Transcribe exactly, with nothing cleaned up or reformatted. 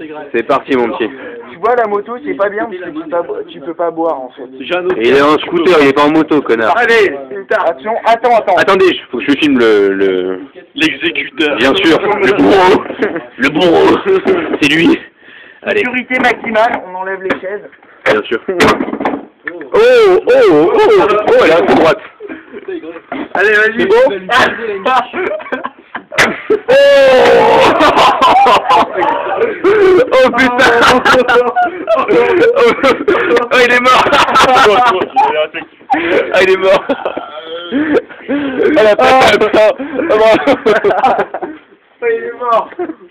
C'est parti, mon petit. Tu vois, la moto, c'est pas bien parce que tu peux pas, tu peux pas boire, en fait. Et il est en scooter, il est pas en moto, connard. Allez, attention, attends, attends. Attendez, faut que je filme le... le... L'exécuteur. Bien sûr, le bourreau. Le bourreau. C'est lui. Allez. Sécurité maximale, on enlève les chaises. Bien sûr. Oh, oh, oh, oh, oh, elle est à droite. Allez, vas-y. C'est bon? Oh, oh putain. Oh, il est mort. Ah, il est mort. Elle a pas Oh, il est mort.